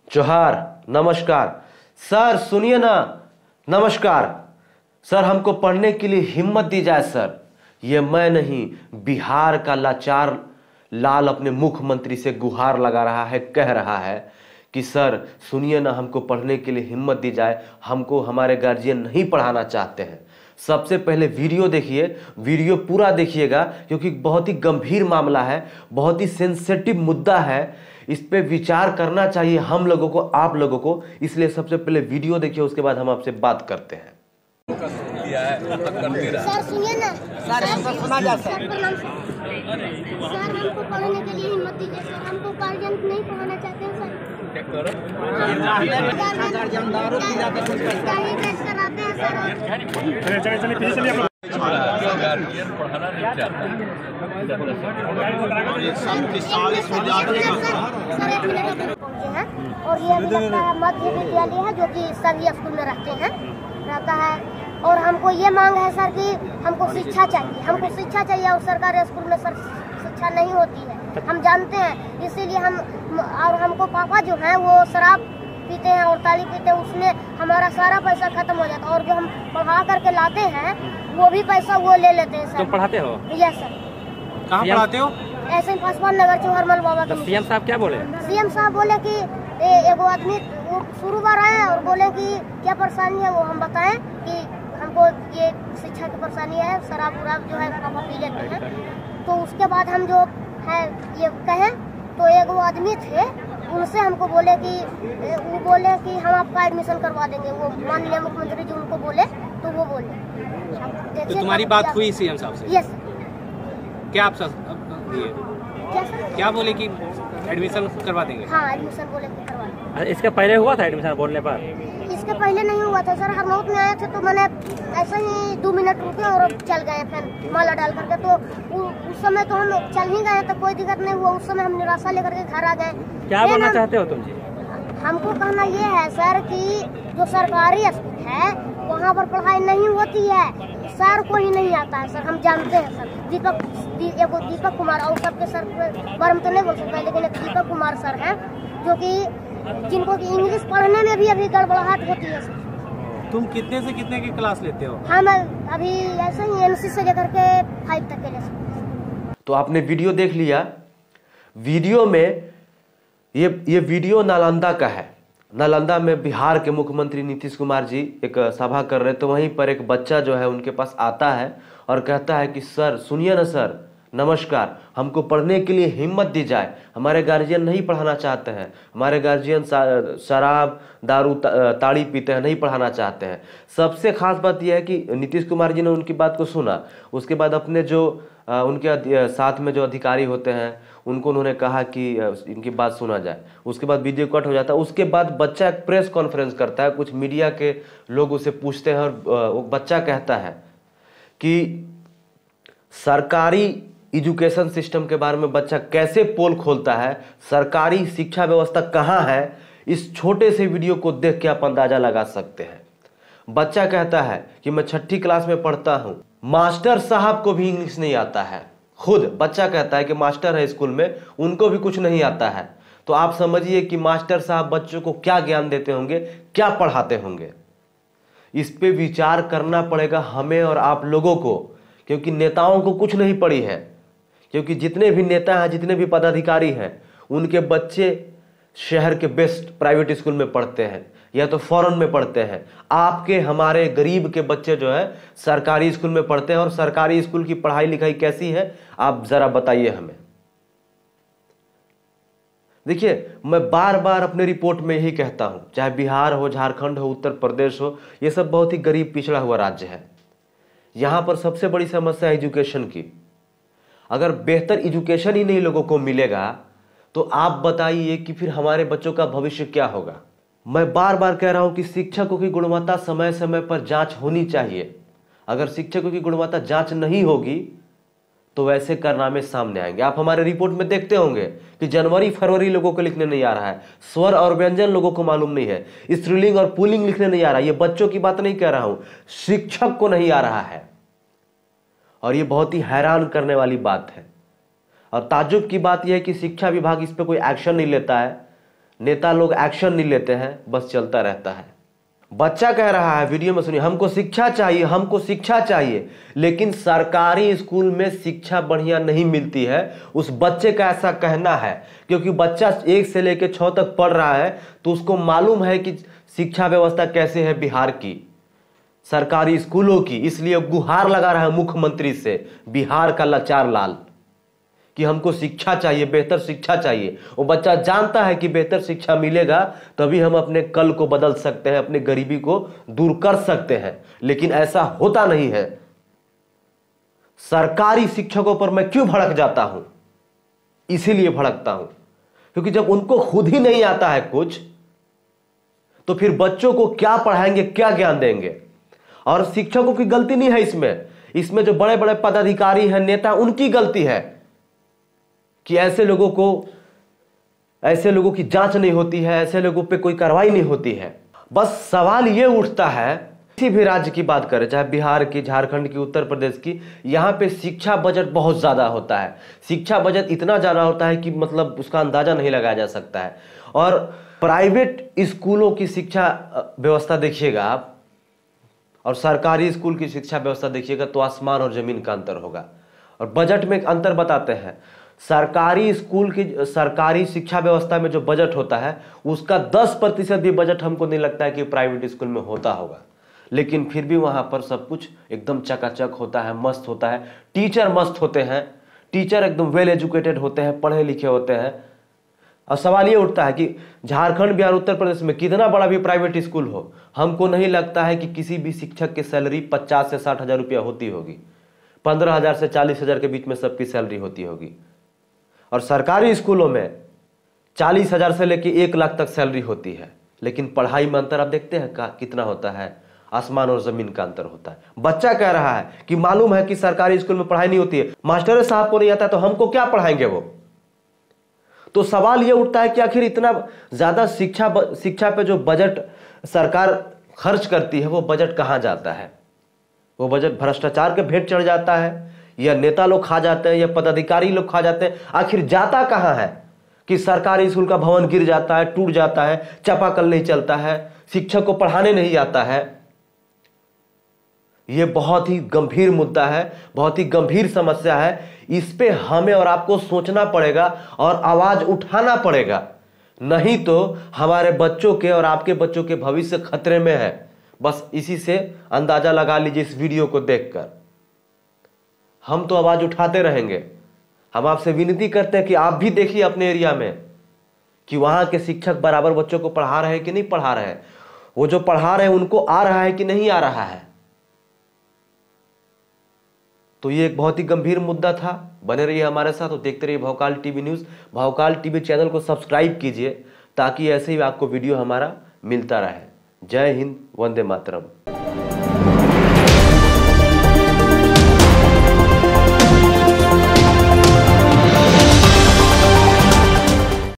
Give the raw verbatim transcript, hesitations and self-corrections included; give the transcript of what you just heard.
जोहार, नमस्कार सर। सुनिए ना, नमस्कार सर। हमको पढ़ने के लिए हिम्मत दी जाए सर। ये मैं नहीं, बिहार का लाचार लाल अपने मुख्यमंत्री से गुहार लगा रहा है, कह रहा है कि सर सुनिए ना, हमको पढ़ने के लिए हिम्मत दी जाए। हमको हमारे गार्जियन नहीं पढ़ाना चाहते हैं। सबसे पहले वीडियो देखिए, वीडियो पूरा देखिएगा, क्योंकि बहुत ही गंभीर मामला है, बहुत ही सेंसिटिव मुद्दा है। इस पे विचार करना चाहिए हम लोगों को, आप लोगों को। इसलिए सबसे पहले वीडियो देखिए, उसके बाद हम आपसे बात करते हैं। सर सुनिए ना, सर हमको सुना जा सर सर हमको पढ़ने के लिए हिम्मत दीजिए सर। हमको गार्जियन नहीं पढ़ाना चाहते हैं सर। गार्जियन दारू पी जाते हैं, गाड़ी बेच कर आते हैं सर। चलिए चलिए चलिए पीछे चलिए। गार्जियन पढ़ाना नहीं चाहता एक साल की चालीस में जाते हैं सर। एक मिनट पहुंचे हैं और ये अभी लगता है मध्य विद्यालय है, जो कि सभी स्कूल में रहते हैं रहता है। और हमको ये मांग है सर कि हमको शिक्षा चाहिए, हमको शिक्षा चाहिए। और सरकारी स्कूल में सर शिक्षा नहीं होती है, हम जानते हैं। इसीलिए हम और हमको पापा जो है वो शराब पीते हैं और ताली पीते हैं, उसमें हमारा सारा पैसा खत्म हो जाता है। और जो हम पढ़ा करके लाते हैं वो भी पैसा वो ले लेते हैं सर। तुम पढ़ाते हो? Yes sir. कहाँ पढ़ाते हो? ऐसे ही पासवान नगर चौहरमल बाबा। तो सीएम साहब क्या बोले? सीएम साहब बोले कि एगो आदमी वो शुरू बार आए और बोले कि क्या परेशानी है वो हम बताएं कि हमको ये शिक्षा की परेशानी है, शराब उराब जो है पापा पी लेते हैं। तो उसके बाद हम जो है ये कहें तो एक वो आदमी थे, उनसे हमको बोले कि वो बोले कि हम आपका एडमिशन करवा देंगे। वो माननीय मुख्यमंत्री जी उनको बोले तो वो बोले। तो तुम्हारी बात हुई सीएम साहब से? यस। क्या आप सर दिए? क्या सर? क्या बोले कि एडमिशन करवा देंगे? हाँ, एडमिशन बोले कि करवा देंगे। इसके पहले हुआ था एडमिशन बोलने पर? इसके पहले नहीं हुआ था सर। हरनौत में आए थे तो मैंने ऐसे ही दो मिनट रुके और चल गए, फिर माला डाल करके। तो उस समय तो हम चल ही गए, तो कोई दिक्कत नहीं हुआ। उस समय हम निराशा लेकर के घर आ गए। क्या बोलना चाहते हो तुम जी? हमको कहना ये है सर कि जो सरकारी स्कूल है वहाँ पर पढ़ाई नहीं होती है, सर को ही नहीं आता है सर, हम जानते हैं सर। दीपक एगो दीपक कुमार और सबके सर पर हम तो नहीं बोल सकते, लेकिन एक दीपक कुमार सर हैं जो कि जिनको की इंग्लिश पढ़ने में भी अभी गड़बड़ाहट होती है सर। तुम कितने से कितने की क्लास लेते हो? हम अभी ऐसे ही एनसी से लेकर के फाइव तक के ले सकते। तो आपने वीडियो देख लिया। वीडियो में ये ये वीडियो नालंदा का है। नालंदा में बिहार के मुख्यमंत्री नीतीश कुमार जी एक सभा कर रहे, तो वहीं पर एक बच्चा जो है उनके पास आता है और कहता है कि सर सुनिए ना सर, नमस्कार, हमको पढ़ने के लिए हिम्मत दी जाए। हमारे गार्जियन नहीं पढ़ाना चाहते हैं, हमारे गार्जियन शराब दारू ताड़ी पीते हैं, नहीं पढ़ाना चाहते हैं। सबसे खास बात यह है कि नीतीश कुमार जी ने उनकी बात को सुना। उसके बाद अपने जो उनके साथ में जो अधिकारी होते हैं उनको उन्होंने कहा कि इनकी बात सुना जाए। उसके बाद वीडियो कट हो जाता है। उसके बाद बच्चा एक प्रेस कॉन्फ्रेंस करता है, कुछ मीडिया के लोग उसे पूछते हैं और वो बच्चा कहता है कि सरकारी एजुकेशन सिस्टम के बारे में बच्चा कैसे पोल खोलता है, सरकारी शिक्षा व्यवस्था कहाँ है, इस छोटे से वीडियो को देख के आप अंदाजा लगा सकते हैं। बच्चा कहता है कि मैं छठी क्लास में पढ़ता हूँ, मास्टर साहब को भी इंग्लिश नहीं आता है। खुद बच्चा कहता है कि मास्टर है स्कूल में, उनको भी कुछ नहीं आता है। तो आप समझिए कि मास्टर साहब बच्चों को क्या ज्ञान देते होंगे, क्या पढ़ाते होंगे। इस पे विचार करना पड़ेगा हमें और आप लोगों को, क्योंकि नेताओं को कुछ नहीं पड़ी है। क्योंकि जितने भी नेता हैं, जितने भी पदाधिकारी हैं, उनके बच्चे शहर के बेस्ट प्राइवेट स्कूल में पढ़ते हैं या तो फॉरेन में पढ़ते हैं। आपके हमारे गरीब के बच्चे जो है सरकारी स्कूल में पढ़ते हैं। और सरकारी स्कूल की पढ़ाई लिखाई कैसी है आप जरा बताइए हमें। देखिए, मैं बार बार अपने रिपोर्ट में यही कहता हूं, चाहे बिहार हो, झारखंड हो, उत्तर प्रदेश हो, ये सब बहुत ही गरीब पिछड़ा हुआ राज्य है। यहां पर सबसे बड़ी समस्या है एजुकेशन की। अगर बेहतर एजुकेशन ही नहीं लोगों को मिलेगा तो आप बताइए कि फिर हमारे बच्चों का भविष्य क्या होगा। मैं बार बार कह रहा हूं कि शिक्षकों की गुणवत्ता समय समय पर जांच होनी चाहिए। अगर शिक्षकों की गुणवत्ता जांच नहीं होगी तो वैसे कारनामे सामने आएंगे। आप हमारे रिपोर्ट में देखते होंगे कि जनवरी फरवरी लोगों को लिखने नहीं आ रहा है, स्वर और व्यंजन लोगों को मालूम नहीं है, स्त्रीलिंग और पुल्लिंग लिखने नहीं आ रहा है। ये बच्चों की बात नहीं कह रहा हूं, शिक्षक को नहीं आ रहा है। और ये बहुत ही हैरान करने वाली बात है। और ताज्जुब की बात यह है कि शिक्षा विभाग इस पर कोई एक्शन नहीं लेता है, नेता लोग एक्शन नहीं लेते हैं, बस चलता रहता है। बच्चा कह रहा है, वीडियो में सुनिए, हमको शिक्षा चाहिए, हमको शिक्षा चाहिए, लेकिन सरकारी स्कूल में शिक्षा बढ़िया नहीं मिलती है। उस बच्चे का ऐसा कहना है, क्योंकि बच्चा एक से लेकर छः तक पढ़ रहा है, तो उसको मालूम है कि शिक्षा व्यवस्था कैसे है बिहार की, सरकारी स्कूलों की। इसलिए गुहार लगा रहा है मुख्यमंत्री से, बिहार का लाचार लाल, कि हमको शिक्षा चाहिए, बेहतर शिक्षा चाहिए। वो बच्चा जानता है कि बेहतर शिक्षा मिलेगा तभी हम अपने कल को बदल सकते हैं, अपने गरीबी को दूर कर सकते हैं, लेकिन ऐसा होता नहीं है। सरकारी शिक्षकों पर मैं क्यों भड़क जाता हूं? इसीलिए भड़कता हूं क्योंकि जब उनको खुद ही नहीं आता है कुछ, तो फिर बच्चों को क्या पढ़ाएंगे, क्या ज्ञान देंगे? और शिक्षकों की गलती नहीं है इसमें, इसमें जो बड़े बड़े पदाधिकारी हैं, नेता, उनकी गलती है कि ऐसे लोगों को ऐसे लोगों की जांच नहीं होती है, ऐसे लोगों पे कोई कार्रवाई नहीं होती है। बस सवाल ये उठता है, किसी भी राज्य की बात करें, चाहे बिहार की, झारखंड की, उत्तर प्रदेश की, यहाँ पे शिक्षा बजट बहुत ज़्यादा होता है। शिक्षा बजट इतना ज़्यादा होता है कि मतलब उसका अंदाज़ा नहीं लगाया जा सकता है। और प्राइवेट स्कूलों की शिक्षा व्यवस्था देखिएगा आप, और सरकारी स्कूल की शिक्षा व्यवस्था देखिएगा, तो आसमान और ज़मीन का अंतर होगा। और बजट में एक अंतर बताते हैं, सरकारी स्कूल की सरकारी शिक्षा व्यवस्था में जो बजट होता है उसका दस प्रतिशत भी बजट हमको नहीं लगता है कि प्राइवेट स्कूल में होता होगा, लेकिन फिर भी वहाँ पर सब कुछ एकदम चकाचक होता है, मस्त होता है। टीचर मस्त होते हैं, टीचर एकदम वेल एजुकेटेड होते हैं, पढ़े लिखे होते हैं। और सवाल ये उठता है कि झारखंड, बिहार, उत्तर प्रदेश में कितना बड़ा भी प्राइवेट स्कूल हो, हमको नहीं लगता है कि किसी भी शिक्षक की सैलरी पचास से साठ हज़ार रुपया होती होगी। पंद्रह हज़ार से चालीस हज़ार के बीच में सबकी सैलरी होती होगी। और सरकारी स्कूलों में चालीस हज़ार से लेकर एक लाख तक सैलरी होती है, लेकिन पढ़ाई में अंतर आप देखते हैं का कितना होता है, आसमान और जमीन का अंतर होता है। बच्चा कह रहा है कि मालूम है कि सरकारी स्कूल में पढ़ाई नहीं होती है, मास्टर साहब को नहीं आता, तो हमको क्या पढ़ाएंगे वो? तो सवाल ये उठता है कि आखिर इतना ज्यादा शिक्षा शिक्षा पे जो बजट सरकार खर्च करती है, वो बजट कहाँ जाता है? वो बजट भ्रष्टाचार के भेंट चढ़ जाता है, या नेता लोग खा जाते हैं, या पदाधिकारी लोग खा जाते हैं? आखिर जाता कहाँ है कि सरकारी स्कूल का भवन गिर जाता है, टूट जाता है, चापाकल नहीं चलता है, शिक्षक को पढ़ाने नहीं आता है? यह बहुत ही गंभीर मुद्दा है, बहुत ही गंभीर समस्या है। इस पे हमें और आपको सोचना पड़ेगा और आवाज उठाना पड़ेगा, नहीं तो हमारे बच्चों के और आपके बच्चों के भविष्य खतरे में है। बस इसी से अंदाजा लगा लीजिए इस वीडियो को देखकर। हम तो आवाज उठाते रहेंगे। हम आपसे विनती करते हैं कि आप भी देखिए अपने एरिया में कि वहां के शिक्षक बराबर बच्चों को पढ़ा रहे हैं कि नहीं पढ़ा रहे हैं, वो जो पढ़ा रहे हैं उनको आ रहा है कि नहीं आ रहा है। तो ये एक बहुत ही गंभीर मुद्दा था। बने रहिए हमारे साथ और देखते रहिए Bhaukaal TV news. Bhaukaal TV channel को सब्सक्राइब कीजिए ताकि ऐसे ही आपको वीडियो हमारा मिलता रहे। जय हिंद, वंदे मातरम।